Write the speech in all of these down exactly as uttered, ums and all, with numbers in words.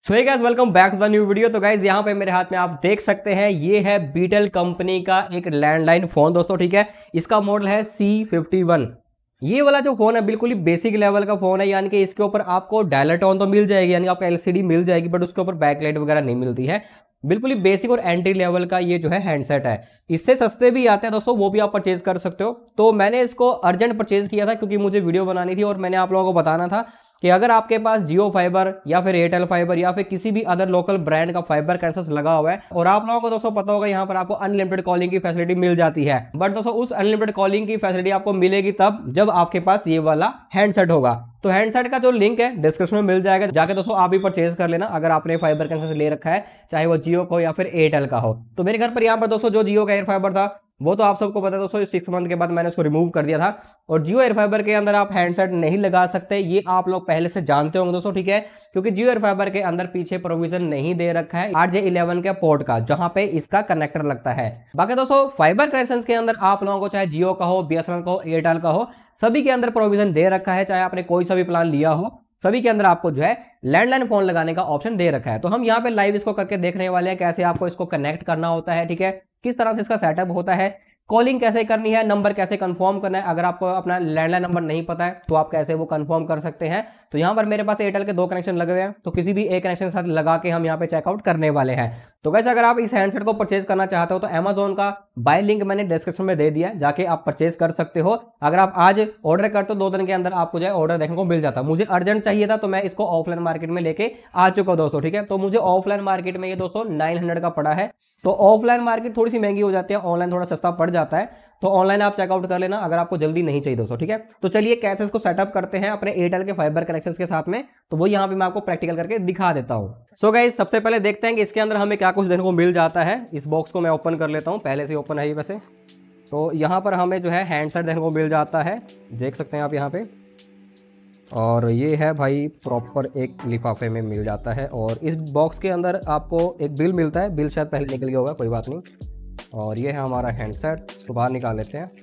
So hey guys, welcome back to the new video. तो guys यहाँ पे मेरे हाथ में आप देख सकते हैं ये है बीटेल कंपनी का एक लैंडलाइन फोन दोस्तों। ठीक है, इसका मॉडल है सी फिफ्टी वन। ये वाला जो फोन है बिल्कुल ही बेसिक लेवल का फोन है, यानी कि इसके ऊपर आपको डायलर टोन तो मिल जाएगी, यानी आपको एलसीडी मिल जाएगी, बट उसके ऊपर बैकलाइट वगैरह नहीं मिलती है। बिल्कुल ही बेसिक और एंट्री लेवल का ये जो है हैंडसेट है। इससे सस्ते भी आते हैं दोस्तों, वो भी आप परचेज कर सकते हो। तो मैंने इसको अर्जेंट परचेज किया था क्योंकि मुझे वीडियो बनानी थी और मैंने आप लोगों को बताना था कि अगर आपके पास जियो फाइबर या फिर एयरटेल फाइबर या फिर किसी भी अदर लोकल ब्रांड का फाइबर कनेक्शन लगा हुआ है और आप लोगों को दोस्तों पता होगा यहाँ पर आपको अनलिमिटेड कॉलिंग की फैसिलिटी मिल जाती है, बट दोस्तों उस अनलिमिटेड कॉलिंग की फैसिलिटी आपको मिलेगी तब जब आपके पास ये वाला हैंडसेट होगा। तो हैंडसेट का जो लिंक है डिस्क्रिप्शन में मिल जाएगा, जाके दोस्तों आप भी परचेज कर लेना अगर आपने फाइबर कनेक्शन ले रखा है, चाहे वो जियो को या फिर एयरटेल का हो। तो मेरे घर पर यहाँ पर दोस्तों जो जियो का एयर फाइबर था वो तो आप सबको पता है दोस्तों, सिक्स मंथ के बाद मैंने उसको रिमूव कर दिया था। और जियो एयर फाइबर के अंदर आप हैंडसेट नहीं लगा सकते, ये आप लोग पहले से जानते होंगे दोस्तों। ठीक है, क्योंकि जियो एयर फाइबर के अंदर पीछे प्रोविजन नहीं दे रखा है आर जे इलेवन के पोर्ट का, जहां पे इसका कनेक्टर लगता है। बाकी दोस्तों फाइबर कनेक्शन के अंदर आप लोगों को चाहे जियो का हो, बीएसएनएल का हो, एयरटेल का हो, सभी के अंदर प्रोविजन दे रखा है। चाहे आपने कोई सा भी प्लान लिया हो, सभी के अंदर आपको जो है लैंडलाइन फोन लगाने का ऑप्शन दे रखा है। तो हम यहाँ पे लाइव इसको करके देखने वाले हैं कैसे आपको इसको कनेक्ट करना होता है। ठीक है, किस तरह से इसका सेटअप होता है, कॉलिंग कैसे करनी है, नंबर कैसे कंफर्म करना है। अगर आपको अपना लैंडलाइन नंबर नहीं पता है तो आप कैसे वो कंफर्म कर सकते हैं। तो यहाँ पर मेरे पास एयरटेल के दो कनेक्शन लगे हुए हैं, तो किसी भी एक कनेक्शन के साथ लगा के हम यहाँ पे चेकआउट करने वाले हैं। तो वैसे अगर आप इस हैंडसेट को परचेज करना चाहते हो तो अमेजोन का बाय लिंक मैंने डिस्क्रिप्शन में दे दिया है, जाके आप परचेज कर सकते हो। अगर आप आज ऑर्डर करते हो दो दिन के अंदर आपको जो है ऑर्डर देखने को मिल जाता। मुझे अर्जेंट चाहिए था तो मैं इसको ऑफलाइन मार्केट में लेके आ चुका हूं दोस्तों। ठीक है, तो मुझे ऑफलाइन मार्केट में ये दोस्तों नाइन हंड्रेड का पड़ा है। तो ऑफलाइन मार्केट थोड़ी सी महंगी हो जाती है, ऑनलाइन थोड़ा सस्ता पड़ जाता है। तो ऑनलाइन आप चेकआउट कर लेना अगर आपको जल्दी नहीं चाहिए दोस्तों। ठीक है, तो चलिए कैसे इसको सेटअप करते हैं अपने एयरटेल के फाइबर कनेक्शंस के साथ में, तो वो यहाँ पे मैं आपको प्रैक्टिकल करके दिखा देता हूँ। सो गाइस सबसे पहले देखते हैं कि इसके अंदर हमें क्या कुछ देखने को मिल जाता है। इस बॉक्स को मैं ओपन कर लेता हूँ, पहले से ओपन है ये वैसे। तो यहाँ पर हमें जो है हैंडसेट देखने को मिल जाता है, देख सकते हैं आप यहाँ पे। और ये है भाई प्रॉपर एक लिफाफे में मिल जाता है। और इस बॉक्स के अंदर आपको एक बिल मिलता है, बिल शायद पहले निकल गया होगा, कोई बात नहीं। और ये है हमारा हैंडसेट, इसको बाहर निकाल लेते हैं।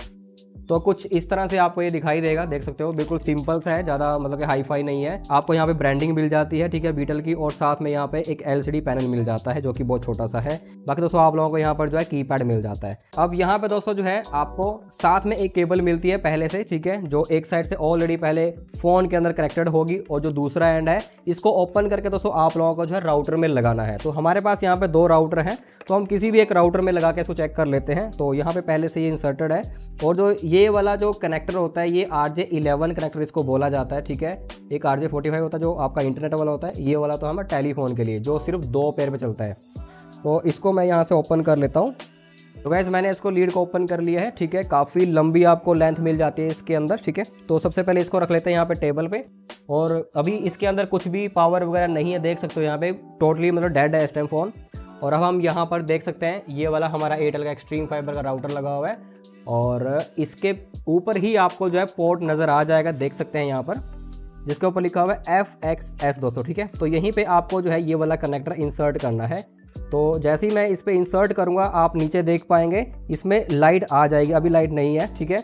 तो कुछ इस तरह से आपको ये दिखाई देगा, देख सकते हो बिल्कुल सिंपल सा है, ज़्यादा मतलब कि हाई फाई नहीं है। आपको यहाँ पे ब्रांडिंग मिल जाती है, ठीक है, बीटेल की, और साथ में यहाँ पे एक एलसीडी पैनल मिल जाता है जो कि बहुत छोटा सा है। बाकी दोस्तों आप लोगों को यहाँ पर जो है कीपैड मिल जाता है। अब यहाँ पे दोस्तों जो है आपको साथ में एक केबल मिलती है पहले से, ठीक है, जो एक साइड से ऑलरेडी पहले फोन के अंदर कनेक्टेड होगी, और जो दूसरा एंड है इसको ओपन करके दोस्तों आप लोगों को जो है राउटर में लगाना है। तो हमारे पास यहाँ पे दो राउटर हैं, तो हम किसी भी एक राउटर में लगा के इसको चेक कर लेते हैं। तो यहाँ पे पहले से ये इंसर्टेड है, और जो ये वाला जो कनेक्टर होता है ये आर जे इलेवन कनेक्टर इसको बोला जाता है। ठीक है, एक आर जे फोर्टी फाइव होता है जो आपका इंटरनेट वाला होता है, ये वाला तो हमें टेलीफोन के लिए जो सिर्फ दो पैर पे चलता है। तो इसको मैं यहाँ से ओपन कर लेता हूँ। तो गाइस मैंने इसको लीड को ओपन कर लिया है। ठीक है, काफ़ी लंबी आपको लेंथ मिल जाती है इसके अंदर। ठीक है, तो सबसे पहले इसको रख लेते हैं यहाँ पे टेबल पे। और अभी इसके अंदर कुछ भी पावर वगैरह नहीं है, देख सकते हो यहाँ पे टोटली मतलब डेड है इस टाइम फोन। और अब हम यहाँ पर देख सकते हैं ये वाला हमारा एयरटेल का एक्सट्रीम फाइबर का राउटर लगा हुआ है, और इसके ऊपर ही आपको जो है पोर्ट नज़र आ जाएगा, देख सकते हैं यहाँ पर, जिसके ऊपर लिखा हुआ है एफ एक्स एस दोस्तों। ठीक है, तो यहीं पे आपको जो है ये वाला कनेक्टर इंसर्ट करना है। तो जैसे ही मैं इस पर इंसर्ट करूँगा आप नीचे देख पाएंगे इसमें लाइट आ जाएगी, अभी लाइट नहीं है। ठीक है,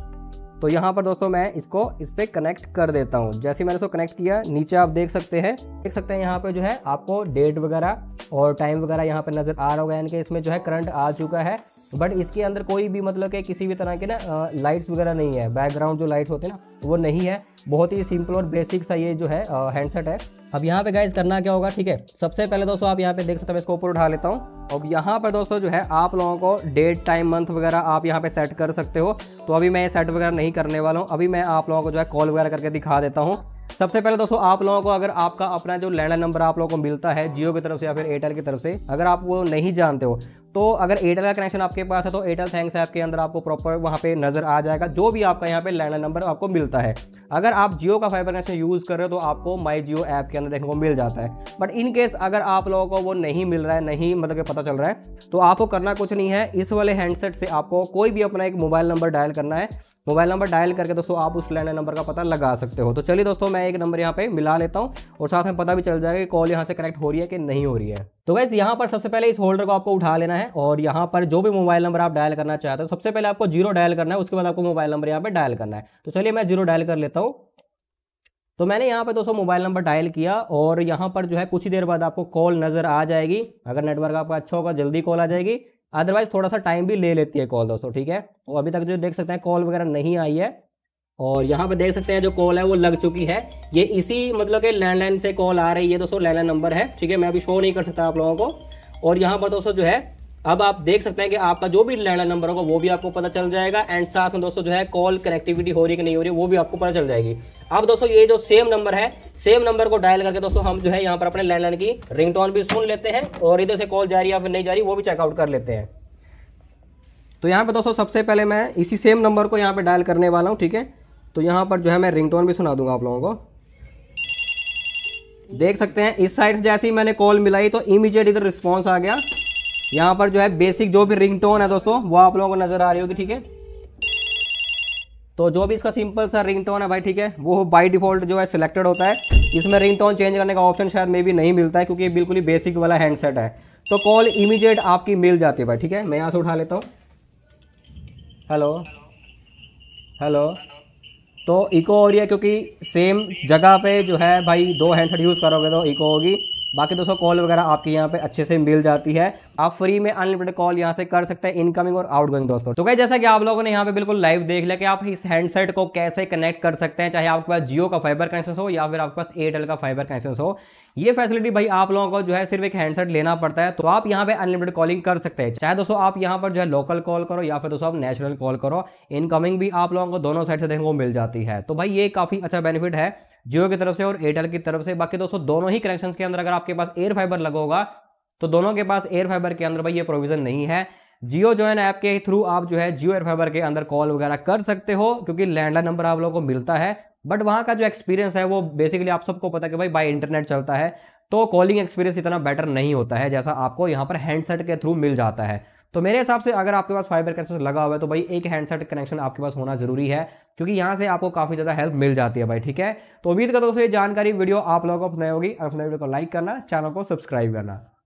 तो यहाँ पर दोस्तों मैं इसको इस पर कनेक्ट कर देता हूँ। जैसे ही मैंने इसको कनेक्ट किया नीचे आप देख सकते हैं देख सकते हैं यहाँ पे जो है आपको डेट वगैरह और टाइम वगैरह यहाँ पे नज़र आ रहा होगा, यानी कि इसमें जो है करंट आ चुका है। बट इसके अंदर कोई भी मतलब कि किसी भी तरह के ना लाइट्स वगैरह नहीं है, बैकग्राउंड जो लाइट्स होते हैं ना वो नहीं है। बहुत ही सिंपल और बेसिक सा ये जो है हैंडसेट है। अब यहाँ पे गाइस करना क्या होगा, ठीक है, सबसे पहले दोस्तों आप यहाँ पे देख सकते हैं, मैं इसको ऊपर उठा लेता हूँ। अब यहाँ पर दोस्तों जो है आप लोगों को डेट टाइम मंथ वगैरह आप यहाँ पे सेट कर सकते हो। तो अभी मैं ये सेट वगैरह नहीं करने वाला हूँ, अभी मैं आप लोगों को जो है कॉल वगैरह करके दिखा देता हूँ। सबसे पहले दोस्तों आप लोगों को अगर आपका अपना जो लैंडलाइन नंबर आप लोगों को मिलता है जियो की तरफ से या फिर एयरटेल की तरफ से, अगर आप वो नहीं जानते हो तो अगर एयरटेल का कनेक्शन आपके पास है तो एयरटेल थैंक्स ऐप के अंदर आपको प्रॉपर वहाँ पे नज़र आ जाएगा जो भी आपका यहाँ पे लैंडलाइन नंबर आपको मिलता है। अगर आप जियो का फाइबर कनेक्शन यूज़ कर रहे हो तो आपको माई जियो ऐप के अंदर देखने को मिल जाता है। बट इन केस अगर आप लोगों को वो नहीं मिल रहा है, नहीं मतलब कि पता चल रहा है, तो आपको करना कुछ नहीं है, इस वाले हैंडसेट से आपको कोई भी अपना एक मोबाइल नंबर डायल करना है। मोबाइल नंबर डायल करके दोस्तों आप उस लैंडलाइन नंबर का पता लगा सकते हो। तो चलिए दोस्तों मैं एक नंबर यहाँ पे मिला लेता हूँ और साथ में पता भी चल जाएगा कि कॉल यहाँ से कनेक्ट हो रही है कि नहीं हो रही है। तो गाइस यहाँ पर सबसे पहले इस होल्डर को आपको उठा लेना है और यहाँ पर जो भी मोबाइल नंबर आप डायल करना चाहते हो सबसे पहले आपको जीरो डायल करना है, उसके बाद आपको मोबाइल नंबर यहाँ पे डायल करना है। तो चलिए मैं जीरो डायल कर लेता हूँ। तो मैंने यहाँ पे दोस्तों मोबाइल नंबर डायल किया और यहाँ पर जो है कुछ ही देर बाद आपको कॉल नज़र आ जाएगी। अगर नेटवर्क आपका अच्छा होगा जल्दी कॉल आ जाएगी, अदरवाइज थोड़ा सा टाइम भी ले लेती है कॉल दोस्तों, ठीक है। तो अभी तक जो देख सकते हैं कॉल वगैरह नहीं आई है और यहाँ पे देख सकते हैं जो कॉल है वो लग चुकी है। ये इसी मतलब कि लैंडलाइन से कॉल आ रही है दोस्तों, लैंडलाइन नंबर है, ठीक है। मैं अभी शो नहीं कर सकता आप लोगों को। और यहाँ पर दोस्तों जो है अब आप देख सकते हैं कि आपका जो भी लैंडलाइन नंबर होगा वो भी आपको पता चल जाएगा एंड साथ में दोस्तों जो है कॉल कनेक्टिविटी हो रही है कि नहीं हो रही है वो भी आपको पता चल जाएगी। अब दोस्तों ये जो सेम नंबर है, सेम नंबर को डायल करके दोस्तों हम जो है यहाँ पर अपने लैंडलाइन की रिंगटोन भी सुन लेते हैं और इधर से कॉल जा रही है या फिर नहीं जा रही वो भी चेकआउट कर लेते हैं। तो यहाँ पर दोस्तों सबसे पहले मैं इसी सेम नंबर को यहाँ पर डायल करने वाला हूँ, ठीक है। तो यहाँ पर जो है मैं रिंगटोन भी सुना दूंगा आप लोगों को। देख सकते हैं इस साइड से जैसे ही मैंने कॉल मिलाई तो इमीडिएट इधर रिस्पॉन्स आ गया। यहाँ पर जो है बेसिक जो भी रिंगटोन है दोस्तों वो आप लोगों को नजर आ रही होगी, ठीक है। तो जो भी इसका सिंपल सा रिंगटोन है भाई, ठीक है, वो बाय डिफॉल्ट जो है सिलेक्टेड होता है। इसमें रिंगटोन चेंज करने का ऑप्शन शायद मे भी नहीं मिलता है क्योंकि ये बिल्कुल ही बेसिक वाला हैंडसेट है। तो कॉल इमीडिएट आपकी मिल जाती है भाई, ठीक है। मैं यहाँ से उठा लेता हूँ। Hello hello. तो इको हो रही है क्योंकि सेम जगह पे जो है भाई दो हैंडसेट यूज़ करोगे तो इको होगी। बाकी दोस्तों कॉल वगैरह आपके यहाँ पे अच्छे से मिल जाती है। आप फ्री में अनलिमिटेड कॉल यहाँ से कर सकते हैं, इनकमिंग और आउटगोइंग दोस्तों। तो गाइस जैसा कि आप लोगों ने यहाँ पे बिल्कुल लाइव देख लिया कि आप इस हैंडसेट को कैसे कनेक्ट कर सकते हैं, चाहे आपके पास जियो का फाइबर कनेक्शन हो या फिर आपके पास एयरटेल का फाइबर कनेक्शन हो। ये फैसिलिटी भाई आप लोगों को जो है सिर्फ एक हैंडसेट लेना पड़ता है तो आप यहाँ पे अनलिमिटेड कॉलिंग कर सकते हैं। चाहे दोस्तों आप यहाँ पर जो है लोकल कॉल करो या फिर दोस्तों आप नेशनल कॉल करो, इनकमिंग भी आप लोगों को दोनों साइड से देखने को मिल जाती है। तो भाई ये काफी अच्छा बेनिफिट है जियो की तरफ से और एयरटेल की तरफ से। बाकी दोस्तों दोनों ही कनेक्शंस के अंदर अगर आपके पास एयर फाइबर लगा होगा तो दोनों के पास एयर फाइबर के अंदर भाई ये प्रोविजन नहीं है। जियो जो है ना ऐप के थ्रू आप जो है जियो एयर फाइबर के अंदर कॉल वगैरह कर सकते हो क्योंकि लैंडलाइन नंबर आप लोगों को मिलता है, बट वहां का जो एक्सपीरियंस है वो बेसिकली आप सबको पता है कि भाई बाय इंटरनेट चलता है तो कॉलिंग एक्सपीरियंस इतना बेटर नहीं होता है जैसा आपको यहाँ पर हैंडसेट के थ्रू मिल जाता है। तो मेरे हिसाब से अगर आपके पास फाइबर कनेक्शन लगा हुआ है तो भाई एक हैंडसेट कनेक्शन आपके पास होना जरूरी है क्योंकि यहाँ से आपको काफी ज्यादा हेल्प मिल जाती है भाई, ठीक है। तो उम्मीद करता हूँ ये जानकारी वीडियो आप लोगों को पसंद होगी। और वीडियो को लाइक करना, चैनल को सब्सक्राइब करना।